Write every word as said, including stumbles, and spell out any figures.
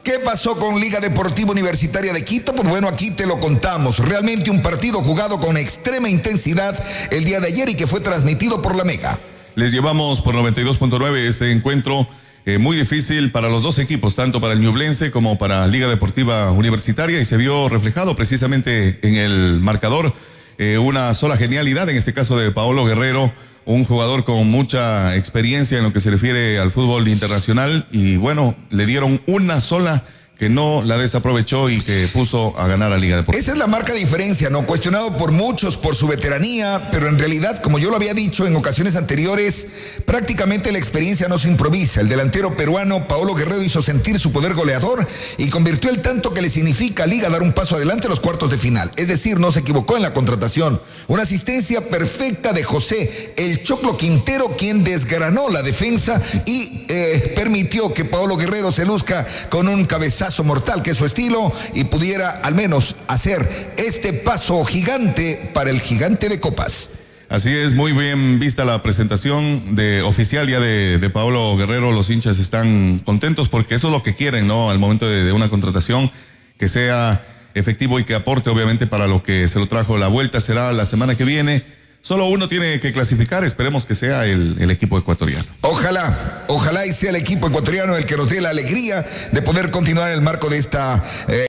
¿Qué pasó con Liga Deportiva Universitaria de Quito? Pues bueno, aquí te lo contamos. Realmente un partido jugado con extrema intensidad el día de ayer y que fue transmitido por la Mega. Les llevamos por noventa y dos punto nueve este encuentro eh, muy difícil para los dos equipos, tanto para el Ñublense como para Liga Deportiva Universitaria, y se vio reflejado precisamente en el marcador eh, una sola genialidad, en este caso de Paolo Guerrero, un jugador con mucha experiencia en lo que se refiere al fútbol internacional, y bueno, le dieron una sola que no la desaprovechó y que puso a ganar a Liga Deportiva. Esa es la marca diferencia, ¿no? Cuestionado por muchos por su veteranía, pero en realidad, como yo lo había dicho en ocasiones anteriores, prácticamente la experiencia no se improvisa. El delantero peruano Paolo Guerrero hizo sentir su poder goleador y convirtió el tanto que le significa a Liga dar un paso adelante a los cuartos de final. Es decir, no se equivocó en la contratación. Una asistencia perfecta de José El Choclo Quintero, quien desgranó la defensa y eh, permitió que Paolo Guerrero se luzca con un cabezazo mortal, que es su estilo, y pudiera al menos hacer este paso gigante para el gigante de copas. Así es, muy bien vista la presentación de oficial ya de, de Paolo Guerrero. Los hinchas están contentos porque eso es lo que quieren, ¿no? Al momento de, de una contratación, que sea efectivo y que aporte obviamente para lo que se lo trajo. La vuelta será la semana que viene. Solo uno tiene que clasificar, esperemos que sea el, el equipo ecuatoriano. Ojalá, ojalá y sea el equipo ecuatoriano el que nos dé la alegría de poder continuar en el marco de esta... Eh